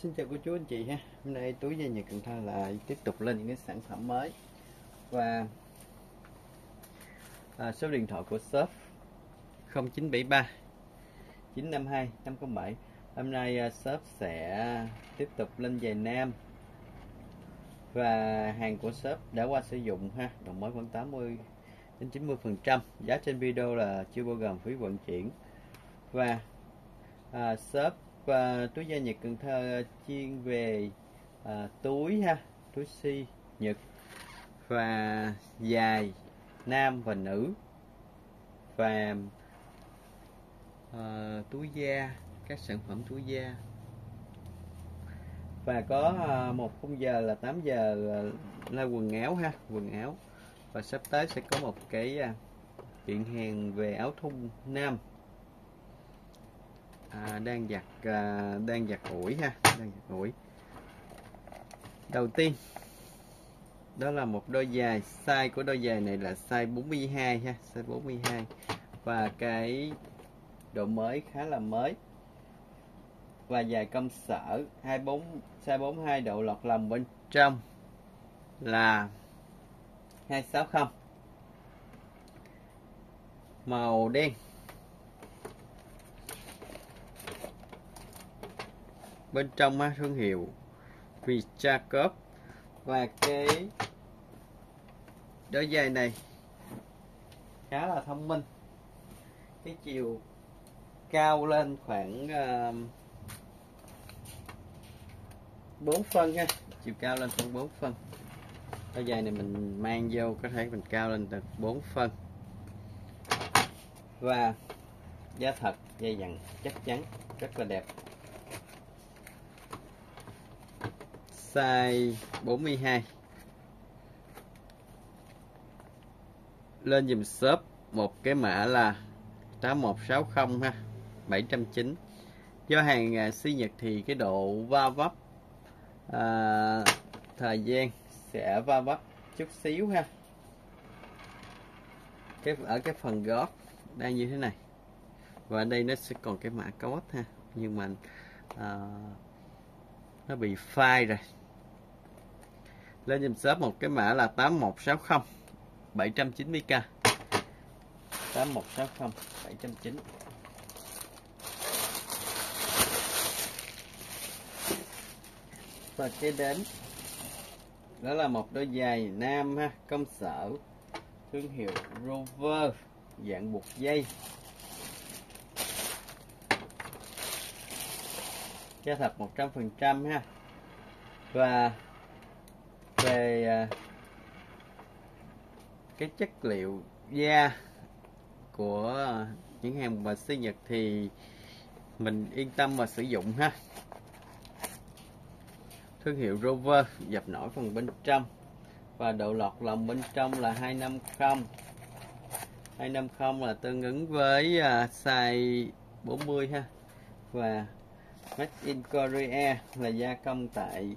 Xin chào cô chú anh chị ha. Hôm nay túi da Nhật Cần Thơ lại tiếp tục lên những cái sản phẩm mới. Và số điện thoại của shop 0973 952 507. Hôm nay shop sẽ tiếp tục lên giày nam. Và hàng của shop đã qua sử dụng ha, độ mới khoảng 80 đến 90%. Giá trên video là chưa bao gồm phí vận chuyển. Và shop túi da Nhật Cần Thơ chuyên về túi ha, túi si Nhật và dài nam và nữ, và túi da, các sản phẩm túi da. Và có một khung giờ là 8 giờ là quần áo ha, quần áo. Và sắp tới sẽ có một cái kiện hàng về áo thun nam. Đang giặt ủi ha, đang giặt ủi. Đầu tiên đó là một đôi giày, size của đôi giày này là size 42 ha, size 42. Và cái độ mới khá là mới. Và giày công sở 24, size 42, độ lọt lòng bên trong là 260. Màu đen. Bên trong thương hiệu Vichakov. Và cái đôi giày này khá là thông minh. Cái chiều cao lên khoảng 4 phân ha, chiều cao lên khoảng 4 phân. Đôi giày này mình mang vô có thể mình cao lên được 4 phân. Và giá thật, dây dặn chắc chắn, rất là đẹp. Size 42. Lên dùm shop một cái mã là 8160 ha, 790. Do hàng si Nhật thì cái độ va vấp thời gian sẽ va vấp chút xíu ha. Ở cái phần gót đang như thế này. Và ở đây nó sẽ còn cái mã code ha, nhưng mà nó bị phai rồi. Lên dùm shop một cái mã là 8160 790k. 8160 790. Và kế đến đó là một đôi giày nam ha, công sở, thương hiệu Rover, dạng buộc dây. Giá thật 100% ha. Và về cái chất liệu da của những hàng mà si Nhật thì mình yên tâm mà sử dụng ha. Thương hiệu Rover, dập nổi phần bên trong. Và độ lọt lòng bên trong là 250. 250 là tương ứng với size 40 ha. Và Made in Korea là gia công tại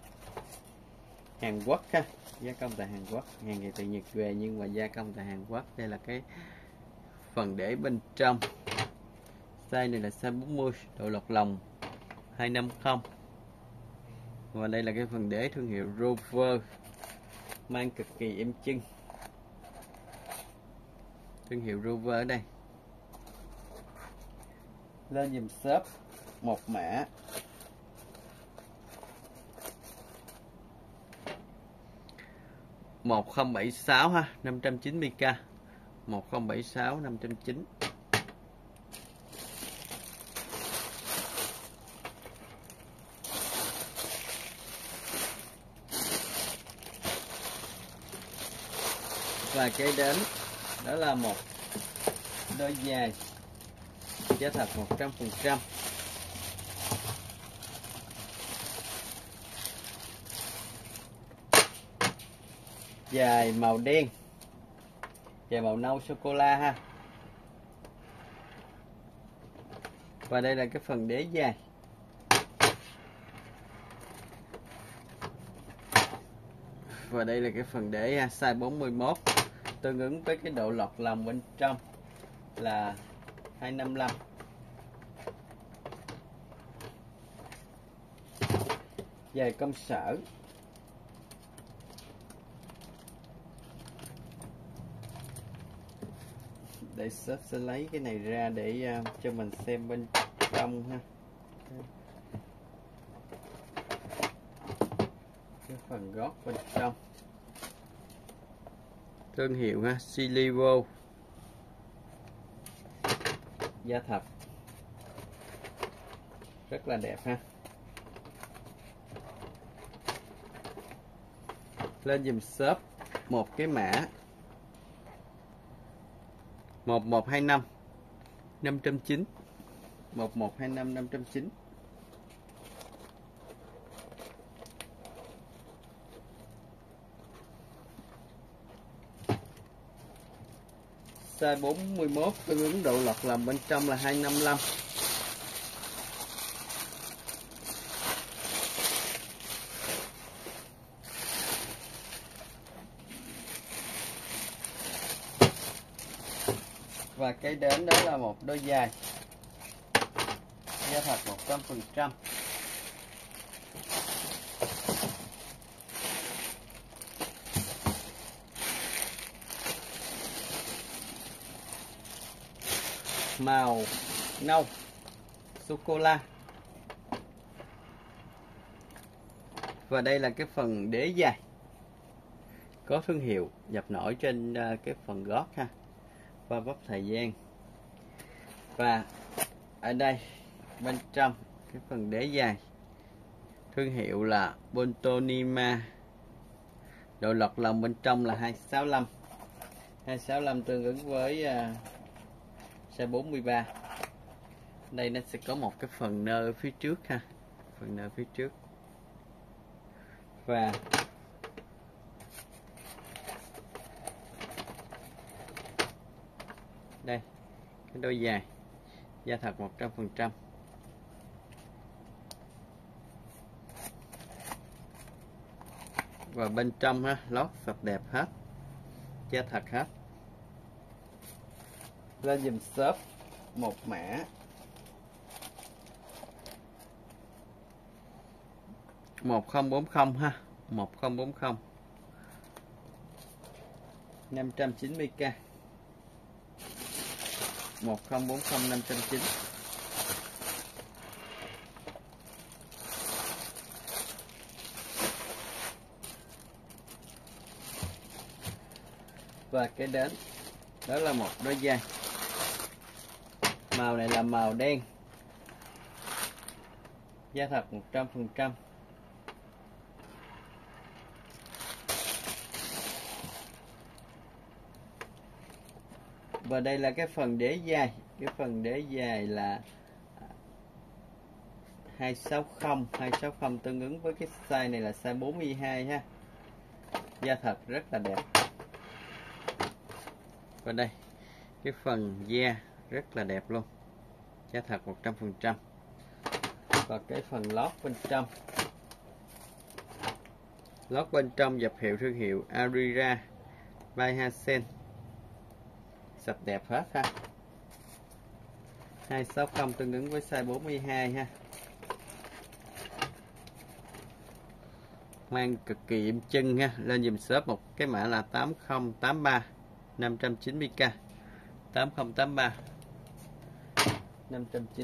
Hàn Quốc ha, gia công tại Hàn Quốc. Hàng này từ Nhật về nhưng mà gia công tại Hàn Quốc. Đây là cái phần để bên trong. Size này là size 40, độ lọt lòng 250. Và đây là cái phần đế thương hiệu Rover, mang cực kỳ êm chân. Thương hiệu Rover ở đây. Lên dùm shop một mã 1076 ha, 590k. 1076 590. Và kế đến đó là một đôi giày, giá thật 100%. Giày màu đen, giày màu nâu sô cô la ha. Và đây là cái phần đế giày. Và đây là cái phần đế ha, size 41, tương ứng với cái độ lọt lòng bên trong là 255. Dài công sở. Để shop sẽ lấy cái này ra để cho mình xem bên trong ha. Cái phần gót bên trong. Thương hiệu ha, Silivo. Da thật. Rất là đẹp ha. Lên dùm shop một cái mã 1125 590 1125 590. Size 41 tương ứng độ lọt lòng bên trong là 255. Và cái đến đó là một đôi giày da thật 100%. Màu nâu sô cô la. Và đây là cái phần đế giày, có thương hiệu dập nổi trên cái phần gót ha, và bắp thời gian. Và ở đây bên trong cái phần đế giày, thương hiệu là Bontonima. Độ lọt lòng bên trong là 265. 265 tương ứng với size 43. Đây nó sẽ có một cái phần nơ ở phía trước ha, phần nơ phía trước. Và đây cái đôi giày da thật 100%. Và bên trong ha, lót sạch đẹp hết, da thật hết. Lên dùm shop một mã 1040 ha, 1040 590k. 1040 590. Và cái đến đó là một đôi giày. Màu này là màu đen, da thật 100%. Và đây là cái phần đế giày. Cái phần đế giày là 260. 260 tương ứng với cái size này là size 42 ha. Da thật rất là đẹp. Và đây cái phần da rất là đẹp luôn, da thật 100%. Và cái phần lót bên trong, lót bên trong dập hiệu thương hiệu Arira by Hasen, sạch đẹp hết ha. 260 tương ứng với size 42 ha. Mang cực kỳ êm chân ha. Lên dùm shop một cái mã là 8083 590k. 8083 590.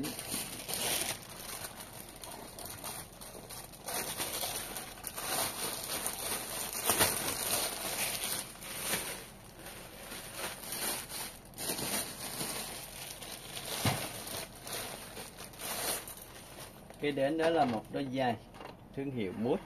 Cái đến đó là một đôi giày thương hiệu Mút,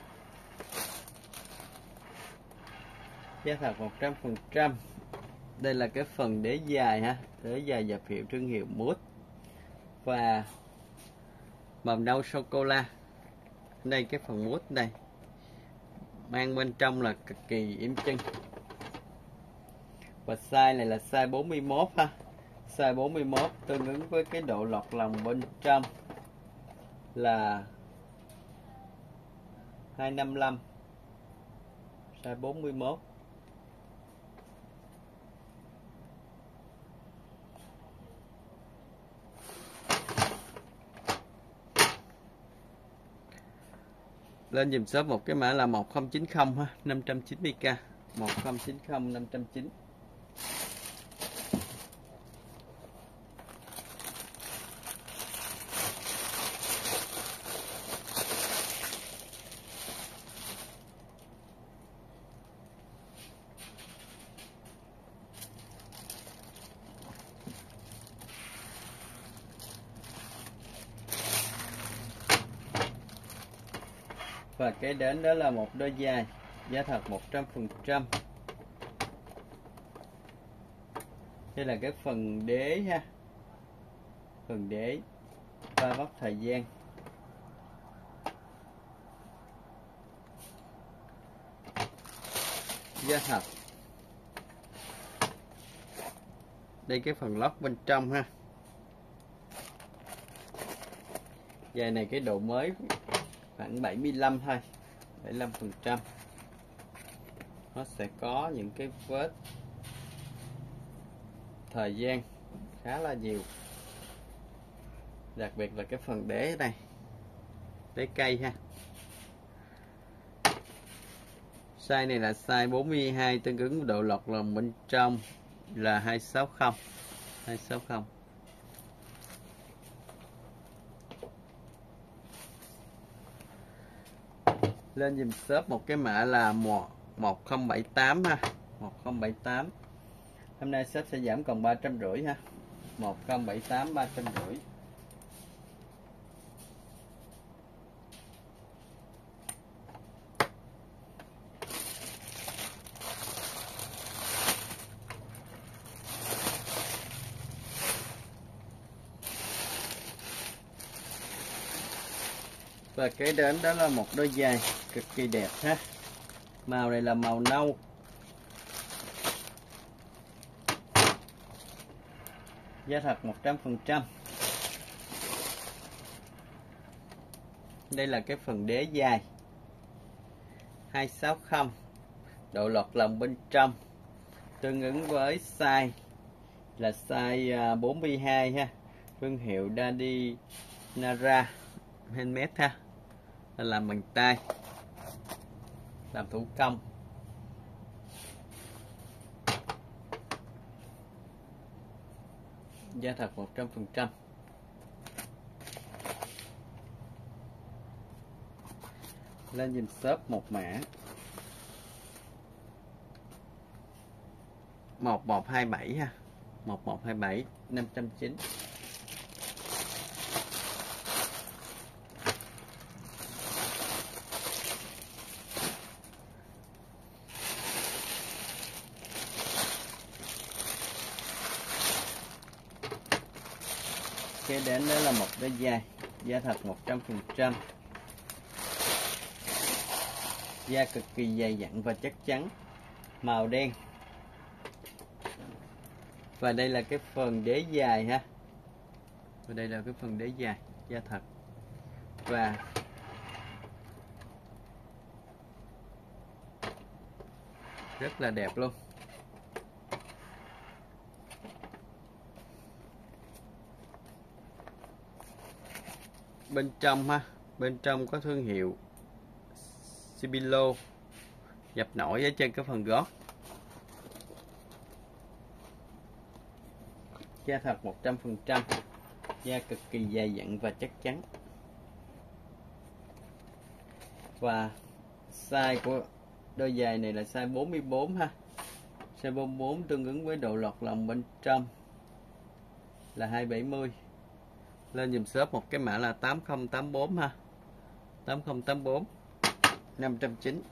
da thật 100%. Đây là cái phần đế dài ha, đế dài dập hiệu thương hiệu Mút. Và màu nâu sô cô la. Đây cái phần Mút đây, mang bên trong là cực kỳ êm chân. Và size này là size 41 ha. Size 41 tương ứng với cái độ lọt lòng bên trong là 255. Size 41. Lên dùm shop một cái mã là 1090 ha, 590k. 1090 590. Và kế đến đó là một đôi giày, giá thật 100%. Đây là cái phần đế ha, phần đế và mốc thời gian. Giá thật. Đây cái phần lót bên trong ha. Giày này cái độ mới khoảng 75 thôi, 75%. Nó sẽ có những cái vết thời gian khá là nhiều, đặc biệt là cái phần đế này, đế cây ha. Size này là size 42, tương ứng độ lọt lòng bên trong là 260. 260. Lên dùm shop một cái mã là 1078 ha, 1078. Hôm nay shop sẽ giảm còn 350 ha. 1078 350. Và kế đến đó là một đôi giày cực kỳ đẹp ha. Màu này là màu nâu. Giá thật 100%. Đây là cái phần đế dài 260. Độ lọt lòng bên trong tương ứng với size là size 42 ha. Thương hiệu Daddy Nara handmade ha, là làm bằng tay, làm thủ công. Giá thật 100%. Lên dùm shop một mã 1127 ha, 1127 590. Kế đến đó là một đôi giày, da thật 100%. Da cực kỳ dày dặn và chắc chắn, màu đen. Và đây là cái phần đế dài ha. Và đây là cái phần đế dài, da thật. Và rất là đẹp luôn. Bên trong ha, bên trong có thương hiệu Sibilo dập nổi ở trên cái phần gót. Da thật 100%, da cực kỳ dày dặn và chắc chắn. Và size của đôi giày này là size 44 ha. Size 44 tương ứng với độ lọt lòng bên trong là 270. Lên dùm shop một cái mã là 8084 ha. 8084 590.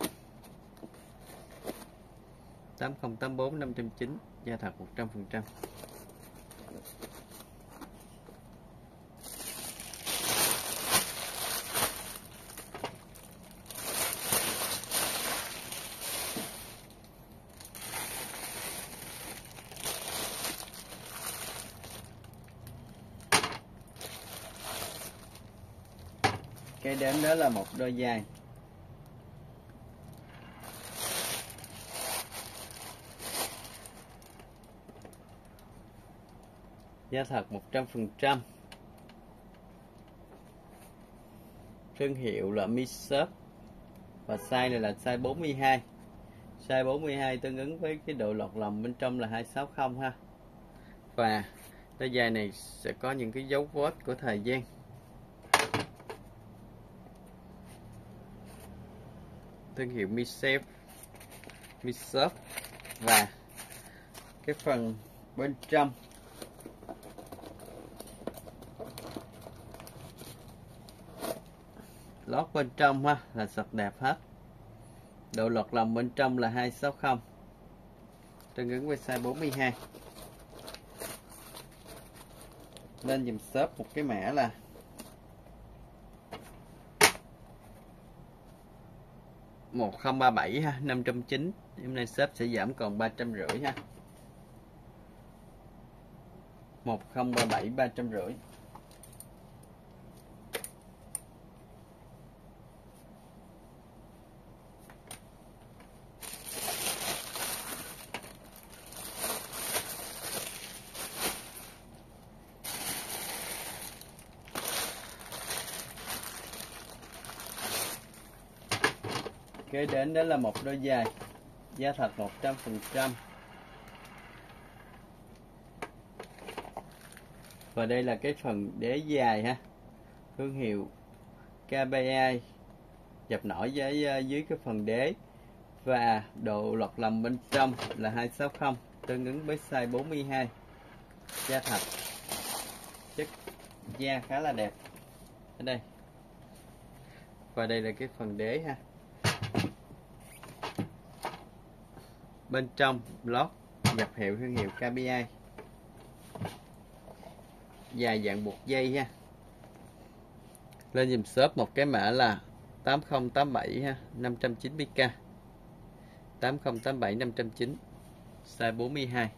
8084 590, da thật 100%. Cái đến đó là một đôi giày da thật 100%. Thương hiệu là Mi Shop Và size này là size 42. Size 42 tương ứng với cái độ lọt lòng bên trong là 260 ha. Và đôi giày này sẽ có những cái dấu vết của thời gian. Thương hiệu Misep, Misep. Và cái phần bên trong lót bên trong ha là sạch đẹp hết. Độ lọt lòng bên trong là 260, tương ứng với size 42. Lên dùm shop một cái mã là 1037 ha, 590. Hôm nay shop sẽ giảm còn 350 ha. 1037 350. Kế đến đó là một đôi giày da thật 100%. Và đây là cái phần đế dài ha. Thương hiệu KBI dập nổi với dưới cái phần đế. Và độ lọt lòng bên trong là 260, tương ứng với size 42. Da thật. Chất da khá là đẹp. Ở đây. Và đây là cái phần đế ha. Bên trong lót nhập hiệu thương hiệu KBI. Dài dạng buộc dây ha. Lên dùm shop một cái mã là 8087 ha, 590k. 8087 590, size 42.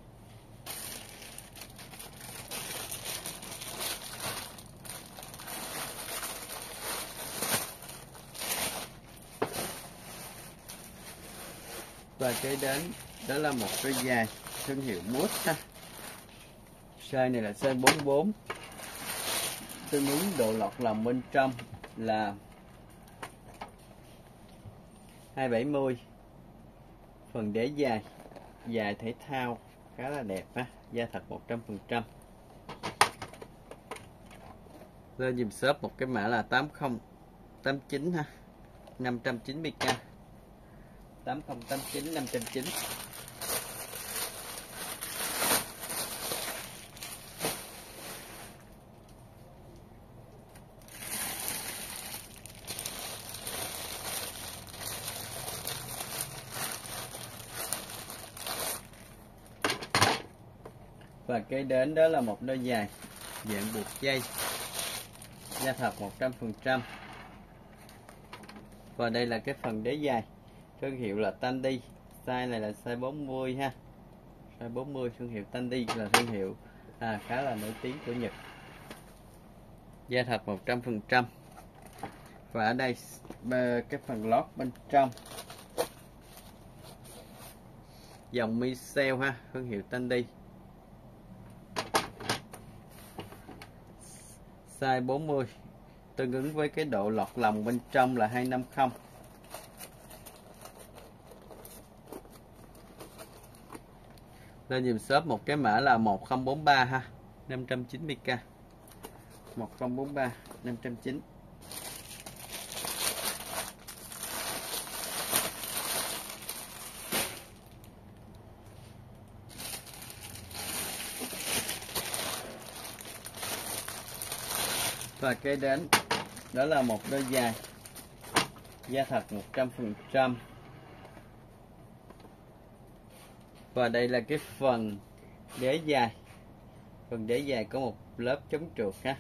Và kế đến đó là một đôi giày thương hiệu Boot ha. Size này là size 44. Tương ứng độ lọt lòng bên trong là 270. Phần đế dài, dài thể thao khá là đẹp ha, da thật 100%. Lên dùm shop một cái mã là 8089 ha, 590k. 8089 590. Và kế đến đó là một đôi giày dạng buộc dây da thật 100%. Và đây là cái phần đế dài, thương hiệu là Tandy. Size này là size 40 ha. Size 40, thương hiệu Tandy là thương hiệu khá là nổi tiếng của Nhật. Da thật 100%. Và ở đây cái phần lót bên trong dòng Michel ha, thương hiệu Tandy. Size 40, tương ứng với cái độ lọt lòng bên trong là 250. Lên dùm shop một cái mã là 1043 ha, 590k. 1043 590. Và kế đến đó là một đôi giày da thật 100%. Và đây là cái phần đế dài. Phần đế dài có một lớp chống trượt ha.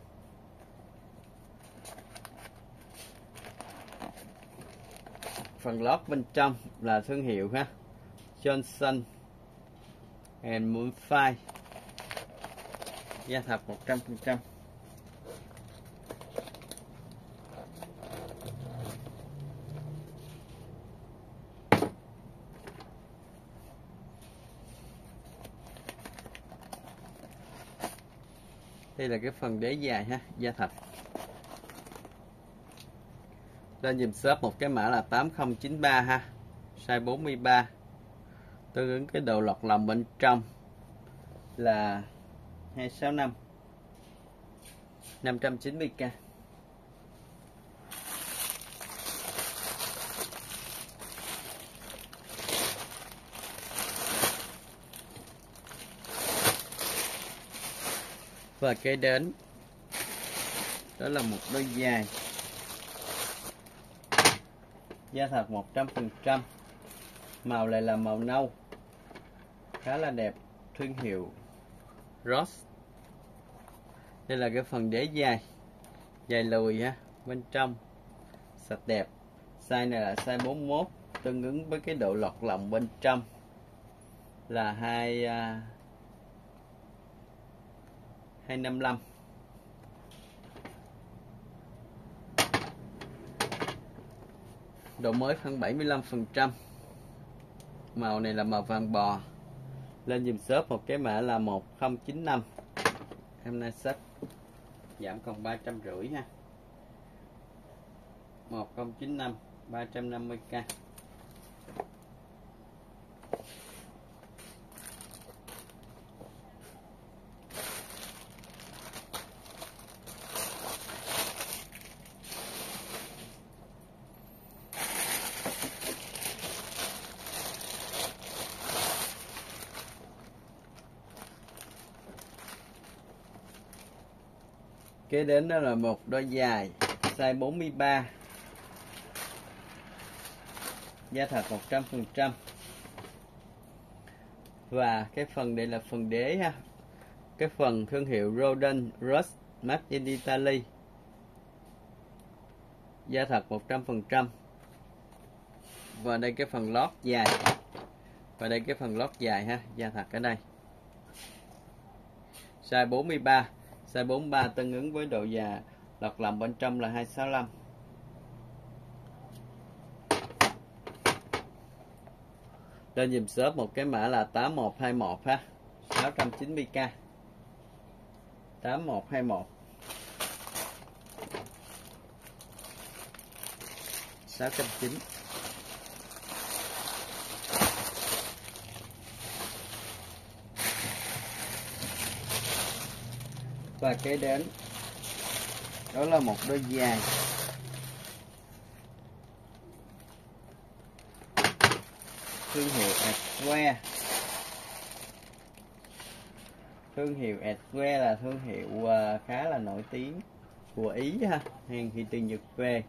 Phần lót bên trong là thương hiệu ha, Johnson and Murphy. Da thật 100%. Đây là cái phần đế dài ha, da thật. Lên dùm shop một cái mã là 8093 ha, size 43, tương ứng cái độ lọt lòng bên trong là 265, 590k. Và kế đến đó là một đôi giày da thật 100%, màu lại là màu nâu, khá là đẹp, thương hiệu Ross. Đây là cái phần đế giày lùi ha, bên trong sạch đẹp. Size này là size 41, tương ứng với cái độ lọt lòng bên trong là 255. Độ mới khoảng 75%. Màu này là màu vàng bò. Lên dùm shop một cái mã là 1095. Hôm nay shop giảm còn 350 ha. 1095 350k. Kế đến đó là một đôi giày size 43, da thật 100%. Và cái phần đây là phần đế ha. Cái phần thương hiệu Roden Rust Made in Italy. Da thật 100%. Và đây cái phần lót dài. Và đây cái phần lót dài ha, da thật ở đây. Size 43. Size 43 tương ứng với độ già lọt lòng bên trong là 265. Lên dùm shop một cái mã là 8121 ha, 690k. 8121 690. Và kế đến đó là một đôi giày thương hiệu Edwear. Thương hiệu Edwear là thương hiệu khá là nổi tiếng của Ý ha, hàng thì từ Nhật về.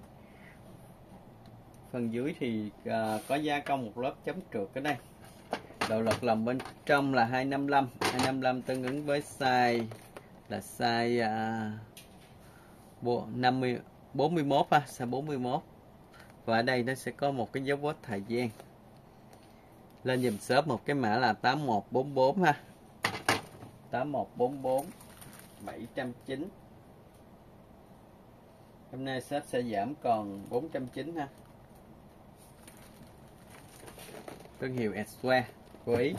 Phần dưới thì có gia công một lớp chống trượt ở đây. Độ lọt lòng bên trong là 255. 255 tương ứng với size là size 41 ha, size 41. Và ở đây nó sẽ có một cái dấu vết thời gian. Lên dùm shop một cái mã là 8144 ha. 8144 790. Hôm nay shop sẽ giảm còn 490 ha. Thương hiệu Edwear của Ý.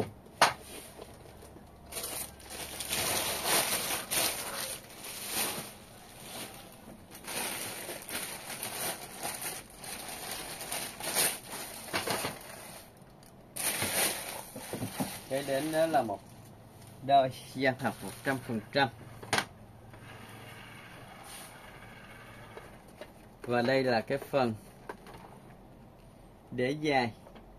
Kế đến đó là một đôi da thật 100%. Và đây là cái phần đế dài,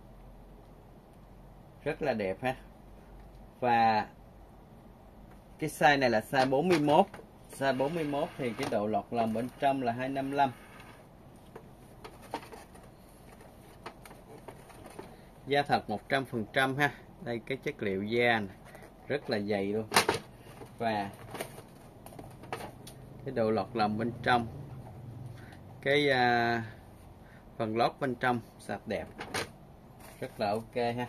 rất là đẹp ha. Và cái size này là size 41. Size 41 thì cái độ lọt lòng bên trong là 255. Da thật 100% ha. Đây cái chất liệu da này, rất là dày luôn. Và cái độ lọt lòng bên trong, cái phần lót bên trong sạch đẹp, rất là ok ha.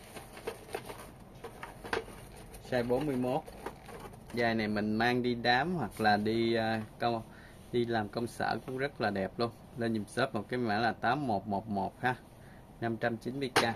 Size 41. Dài này mình mang đi đám hoặc là đi làm công sở cũng rất là đẹp luôn. Lên dùm shop một cái mã là 8111 ha, 590k.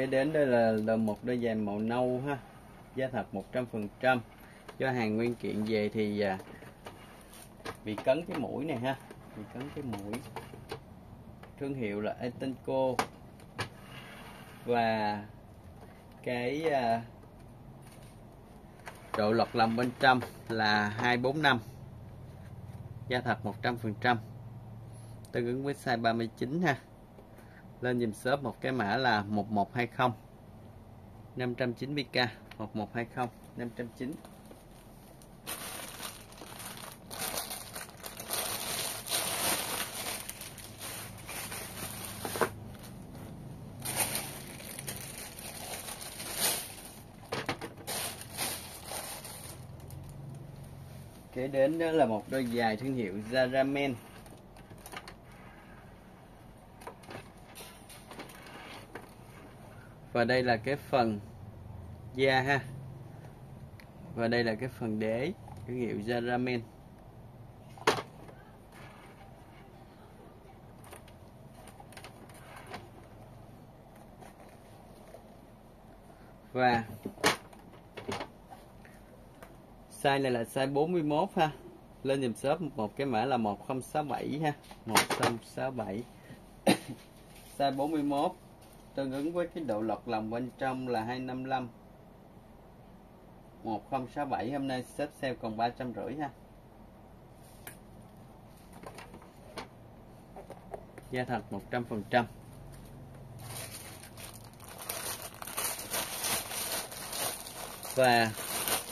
Kế đến đây là một đôi giày màu nâu ha, giá thật 100%. Do hàng nguyên kiện về thì bị cấn cái mũi này ha, bị cấn cái mũi. Thương hiệu là Etenco và cái độ lọt lòng bên trong là 245, giá thật 100%, tương ứng với size 39 ha. Lên dùm shop một cái mã là 1120 590k, 1120 590. Kế đến đó là một đôi giày thương hiệu Zara Men. Và đây là cái phần da ha. Và đây là cái phần đế thương hiệu Zara Men. Và size này là size 41 ha. Lên dùm shop một cái mã là 1067 ha, 1067. Size 41 tương ứng với cái độ lọt lòng bên trong là 255. 1067 hôm nay xếp sale còn 350 ha. Giá thật 100%. Và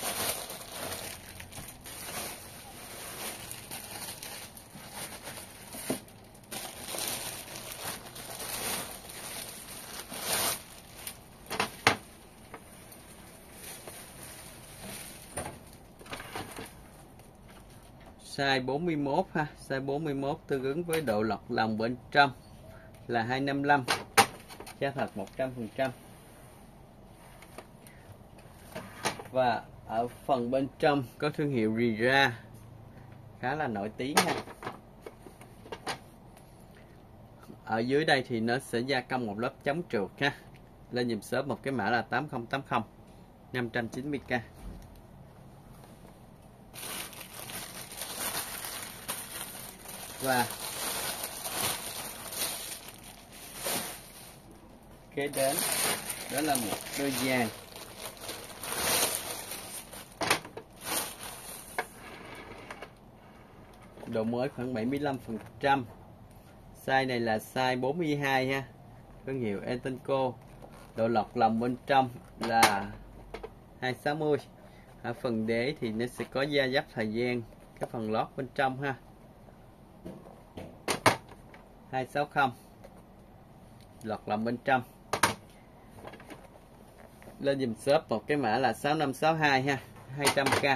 size 41 ha, size 41 tương ứng với độ lọt lòng bên trong là 255, giá thật 100%. Và ở phần bên trong có thương hiệu Rira khá là nổi tiếng ha. Ở dưới đây thì nó sẽ gia công một lớp chống trượt ha. Lên dùm shop một cái mã là 8080 590k. Và kế đến đó là một đôi giày độ mới khoảng 75%. Size này là size 42 ha, thương hiệu Etenco. Độ lọt lòng bên trong là 260. Ở phần đế thì nó sẽ có da dấp thời gian cái phần lót bên trong ha. 260. Lọt lòng bên trong. Lên dùm shop một cái mã là 6562 ha, 200k.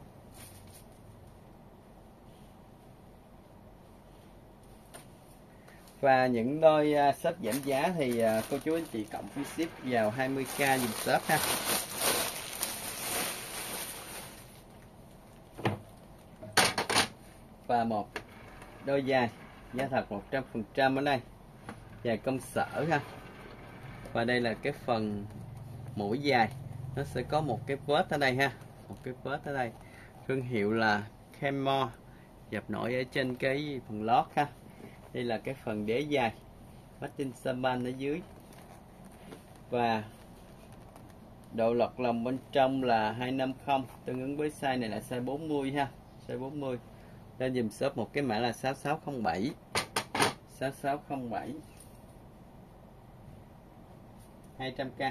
Và những đôi shop giảm giá thì cô chú anh chị cộng phí ship vào 20k dùm shop ha. Và một đôi giày giá thật 100% ở đây, giày công sở ha. Và đây là cái phần mũi giày, nó sẽ có một cái vết ở đây ha, một cái vết ở đây, thương hiệu là Kenmore, dập nổi ở trên cái phần lót ha. Đây là cái phần đế dài, Made in Japan ở dưới. Và độ lọt lòng bên trong là 250, tương ứng với size này là size 40 ha, size 40. Lên dùm shop một cái mã là 6607, 6607, 200k.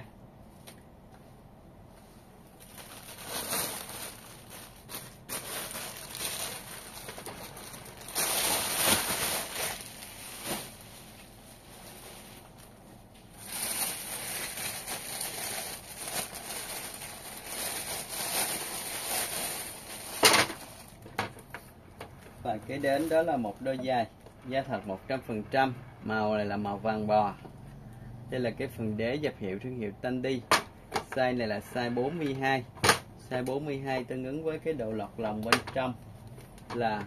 Và kế đến đó là một đôi giày da thật 100%, màu này là màu vàng bò. Đây là cái phần đế dập hiệu thương hiệu Tandy. Size này là size 42, size 42 tương ứng với cái độ lọt lòng bên trong là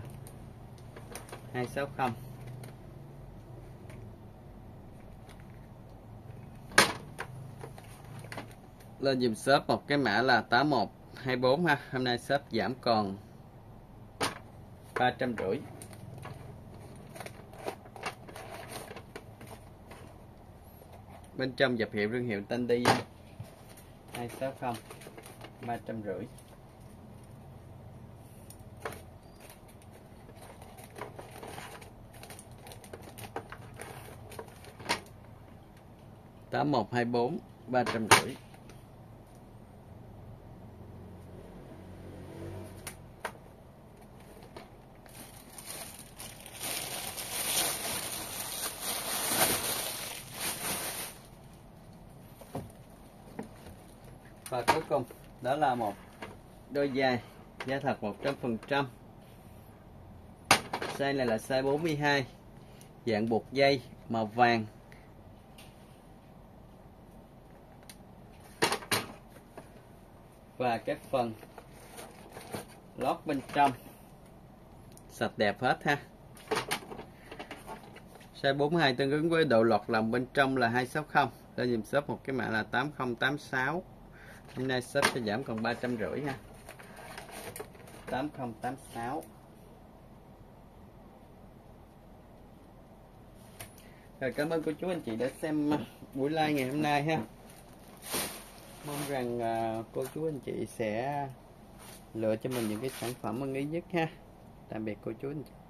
260. lên dùm shop một cái mã là 8124 ha. Hôm nay shop giảm còn 350. Bên trong dập hiệu thương hiệu Tandy 260 350. Tám một hai bốn 350. Và cuối cùng đó là một đôi giày da thật 100%. Size này là size 42, dạng buộc dây màu vàng. Và các phần lót bên trong sạch đẹp hết ha. Size 42 tương ứng với độ lọt lòng bên trong là 260. Lên dùm shop một cái mã là 8086. Hôm nay shop sẽ giảm còn 350 ha. 8086. Rồi, cảm ơn cô chú anh chị đã xem buổi live ngày hôm nay ha. Mong rằng cô chú anh chị sẽ lựa cho mình những cái sản phẩm ưng ý nhất ha. Tạm biệt cô chú anh chị.